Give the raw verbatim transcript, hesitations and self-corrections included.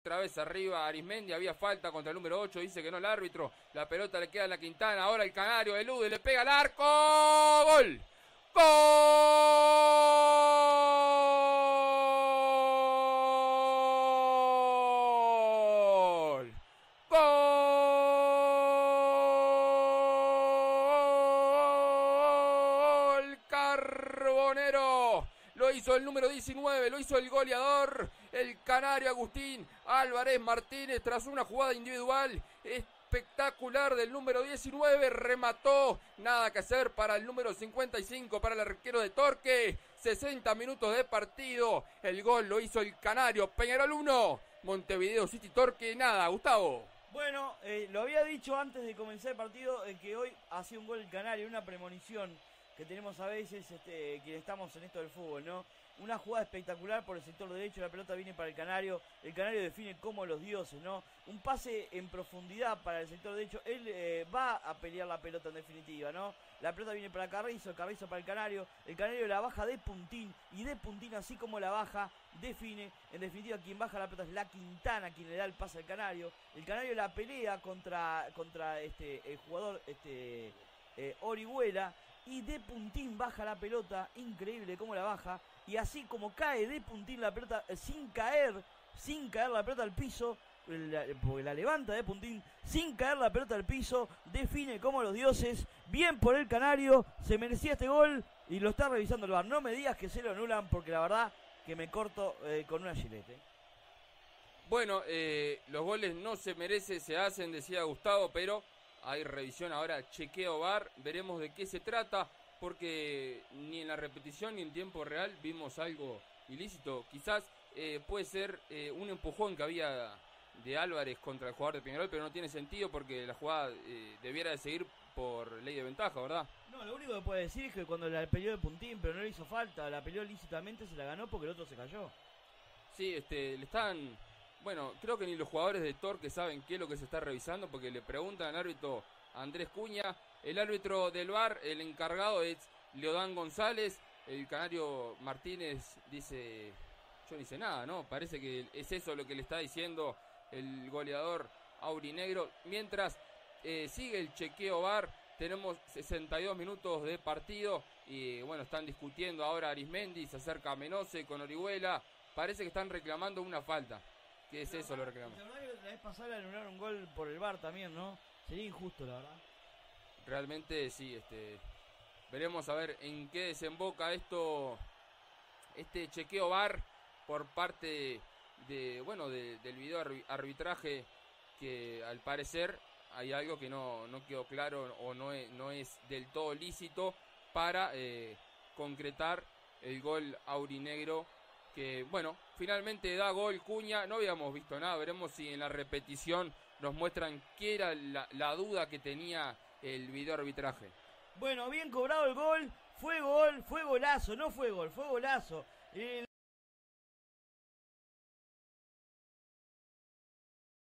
Otra vez arriba Arismendi, había falta contra el número ocho, dice que no el árbitro. La pelota le queda a la Quintana, ahora el Canario elude, le pega al arco. ¡Gol! ¡Gol! ¡Gol! Carbonero. Lo hizo el número diecinueve, lo hizo el goleador, el canario Agustín Álvarez Martínez, tras una jugada individual espectacular del número diecinueve, remató, nada que hacer para el número cincuenta y cinco, para el arquero de Torque, sesenta minutos de partido, el gol lo hizo el canario, Peñarol uno, Montevideo City Torque nada. Gustavo. Bueno, eh, lo había dicho antes de comenzar el partido, eh, que hoy hacía un gol el canario, una premonición que tenemos a veces, este, quienes estamos en esto del fútbol, ¿no? Una jugada espectacular por el sector derecho, la pelota viene para el canario, el canario define como los dioses, ¿no? Un pase en profundidad para el sector derecho, él eh, va a pelear la pelota en definitiva, ¿no? La pelota viene para Carrizo, Carrizo para el canario, el canario la baja de puntín, y de puntín así como la baja, define, en definitiva quien baja la pelota es la Quintana, quien le da el pase al canario, el canario la pelea contra, contra este, el jugador este, eh, Orihuela, y de puntín baja la pelota, increíble cómo la baja, y así como cae de puntín la pelota, eh, sin caer, sin caer la pelota al piso, la, porque la levanta de puntín, sin caer la pelota al piso, define como los dioses, bien por el canario, se merecía este gol, y lo está revisando el V A R. No me digas que se lo anulan, porque la verdad que me corto eh, con una gilete. Bueno, eh, los goles no se merecen, se hacen, decía Gustavo, pero hay revisión ahora, chequeo V A R, veremos de qué se trata, porque ni en la repetición ni en tiempo real vimos algo ilícito. Quizás eh, puede ser eh, un empujón que había de Álvarez contra el jugador de Peñarol, pero no tiene sentido porque la jugada eh, debiera de seguir por ley de ventaja, ¿verdad? No, lo único que puede decir es que cuando la peleó de puntín, pero no le hizo falta, la peleó lícitamente, se la ganó porque el otro se cayó. Sí, este, le están... Bueno, creo que ni los jugadores de Torque saben qué es lo que se está revisando, porque le preguntan al árbitro Andrés Cuña, el árbitro del V A R, el encargado es Leodán González, el canario Martínez dice, yo no hice nada, ¿no? Parece que es eso lo que le está diciendo el goleador aurinegro. Mientras eh, sigue el chequeo V A R, tenemos sesenta y dos minutos de partido y bueno, están discutiendo ahora Arismendi, se acerca a Menose con Orihuela, parece que están reclamando una falta. ¿Qué es eso lo reclamo? La verdad que la vez pasada le anularon un gol por el V A R también, ¿no? Sería injusto, la verdad. Realmente sí, este veremos a ver en qué desemboca esto, este chequeo V A R por parte de, bueno, de, del video arbitraje, que al parecer hay algo que no, no quedó claro o no es, no es del todo lícito para eh, concretar el gol aurinegro, que bueno, finalmente da gol Cuña. No habíamos visto nada, veremos si en la repetición nos muestran qué era la, la duda que tenía el video arbitraje. Bueno, bien cobrado el gol, fue gol, fue golazo, no fue gol, fue golazo. El